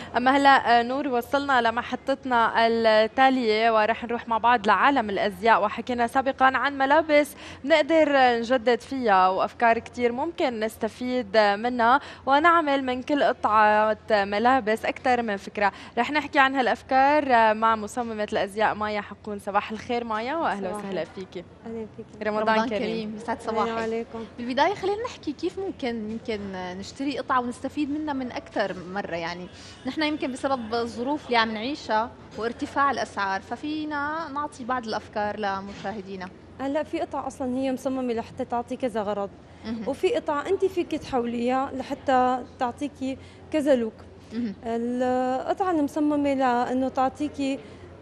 أما هلا نور وصلنا لمحطتنا التالية ورح نروح مع بعض لعالم الأزياء، وحكينا سابقا عن ملابس بنقدر نجدد فيها وأفكار كتير ممكن نستفيد منها ونعمل من كل قطعة ملابس أكثر من فكرة. رح نحكي عن هالأفكار مع مصممة الأزياء مايا حقون. صباح الخير مايا وأهلا وسهلا فيكي. اهلا فيك. رمضان كريم. يسعد صباحك. عليكم. بالبدايه خلينا نحكي كيف يمكن نشتري قطعه ونستفيد منها من اكثر مره. يعني نحن يمكن بسبب الظروف اللي عم نعيشها وارتفاع الاسعار ففينا نعطي بعض الافكار لمشاهدينا. هلا في قطعة اصلا هي مصممة لحتى تعطي كذا غرض، وفي قطعة انت فيك تحوليها لحتى تعطيكي كذا لوك. القطعة المصممة لانه تعطيكي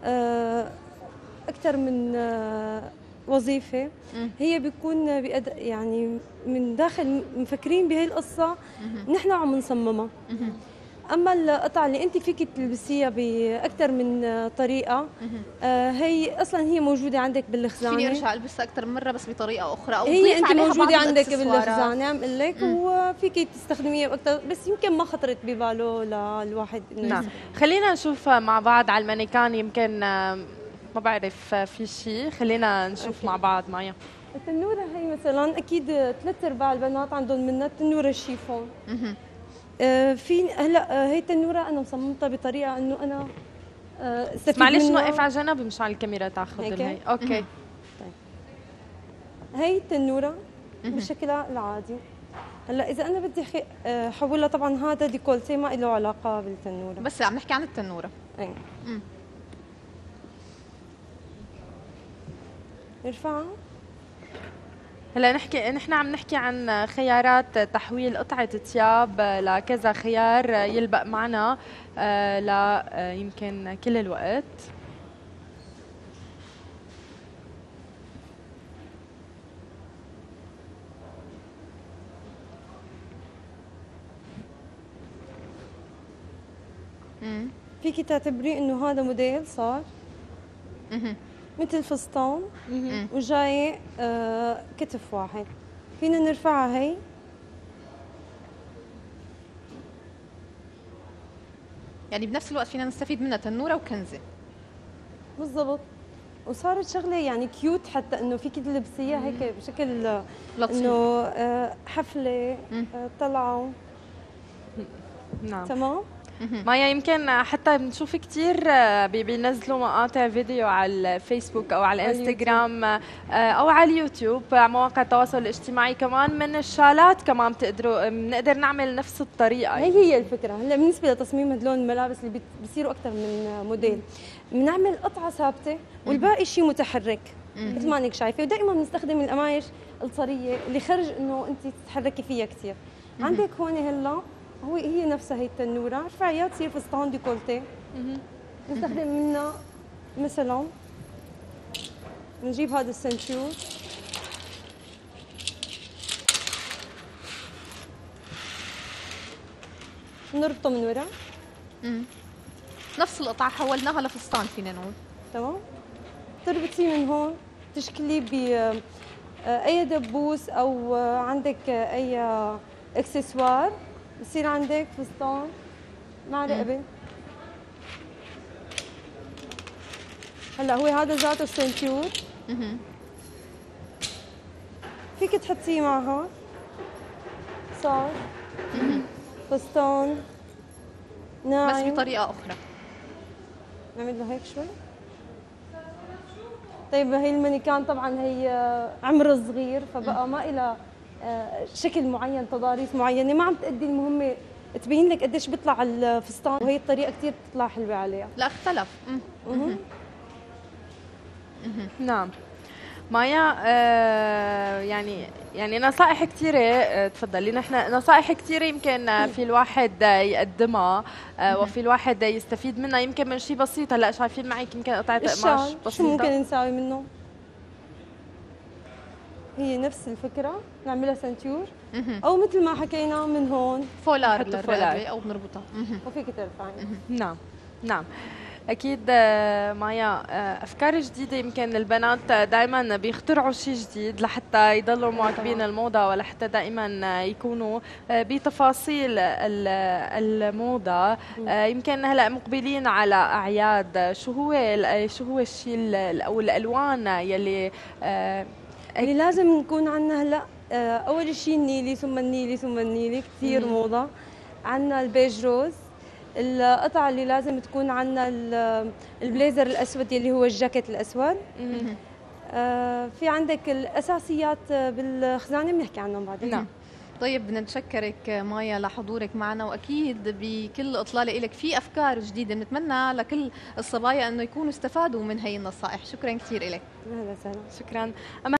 اكثر من وظيفة، هي بيكون يعني من داخل مفكرين بهي القصة نحن عم نصممها. اما القطعه اللي انت فيك تلبسيها باكثر من طريقه، هي اصلا هي موجوده عندك بالخزانه. فيني ارجع البسها اكثر من مره بس بطريقه اخرى، او هي انت موجوده عندك بالإكسسوارات. بالخزانه عم اقول لك، وفيك تستخدميها باكثر، بس يمكن ما خطرت بباله للواحد انه نعم. خلينا نشوف مع بعض على المانيكان، يمكن ما بعرف في شيء. خلينا نشوف مع بعض مايا. التنوره هي مثلا اكيد 3/4 البنات عندهم منها التنوره الشيفون. في هلا هي التنوره انا مصممتها بطريقه انه انا استفيد معلش منها. نوقف على جنب مشان الكاميرا تاخذ هي. اوكي. طيب. هي التنوره بشكلها العادي. هلا اذا انا بدي حولها، طبعا هذا ديكولتي ما له علاقه بالتنوره، بس عم نحكي عن التنوره. اي نرفعها. هلا نحن عم نحكي عن خيارات تحويل قطعة ثياب لكذا خيار يلبق معنا يمكن كل الوقت. فيكي تعتبريه انه هذا موديل صار مثل فستان وجاي كتف واحد. فينا نرفعها هي يعني بنفس الوقت فينا نستفيد منها تنوره وكنزه. بالضبط، وصارت شغله يعني كيوت، حتى انه فيك تلبسيها هيك بشكل انه حفله طلعوا. نعم تمام. مايا، يمكن حتى بنشوف كثير بينزلوا مقاطع فيديو على الفيسبوك او على الانستغرام او على اليوتيوب، مواقع التواصل الاجتماعي كمان، من الشالات كمان بنقدر نعمل نفس الطريقه. هي الفكره. هلا بالنسبه لتصميم هدول الملابس اللي بيصيروا اكثر من موديل، بنعمل قطعه ثابته والباقي شيء متحرك مثل ما انك شايفه. ودائما بنستخدم القمايش الطريه اللي خرج انه انت تتحركي فيها كثير. عندك هون هلا هي نفسها هي التنوره، ارفعيها تصير فستان ديكولتي. نستخدم منها مثلا نجيب هذا السنتور، نربطه من ورا. نفس القطعه حولناها لفستان فينا نقول. تمام. تربطيه من هون، تشكليه ب اي دبوس او عندك اي اكسسوار، بصير عندك فستان مع رقبه. هلا هو هذا ذاته السنتور، فيك تحطيه معها، صار فستان ناعم بس بطريقه اخرى. نعمل له هيك شوي. طيب هي المانيكان طبعا هي عمر صغير، فبقى ما إلها شكل معين، تضاريس معينه ما عم تأدي المهمه، تبين لك قديش بيطلع الفستان، وهي الطريقه كثير بتطلع حلوه عليها. لا اختلف. نعم مايا، يعني نصائح كثيرة. تفضلي. نحن نصائح كثيرة يمكن في الواحد يقدمها وفي الواحد يستفيد منها، يمكن من شيء بسيط. هلا شايفين معك يمكن قطعة قماش بسيطة، شو ممكن نساوي منه؟ هي نفس الفكرة، نعملها سنتور أو مثل ما حكينا من هون فولار للرقبة أو بنربطها. وفيك ترفعي. نعم نعم. أكيد مايا، أفكار جديدة. يمكن البنات دائما بيخترعوا شيء جديد لحتى يضلوا مواكبين الموضة، ولحتى دائما يكونوا بتفاصيل الموضة. يمكن هلا مقبلين على أعياد، شو هو الشيء أو الألوان يلي اللي لازم نكون عنا هلا؟ اول شيء النيلي، ثم النيلي، ثم النيلي، كثير موضه. عنا البيج روز. القطعه اللي لازم تكون عنا البليزر الاسود يلي هو الجاكيت الاسود. في عندك الاساسيات بالخزانه بنحكي عنهم بعدين. نعم. طيب بدنا نتشكرك مايا لحضورك معنا، واكيد بكل اطلاله لك في افكار جديده بنتمنى لكل الصبايا انه يكونوا استفادوا من هي النصائح. شكرا كثير لك. اهلا وسهلا. شكرا.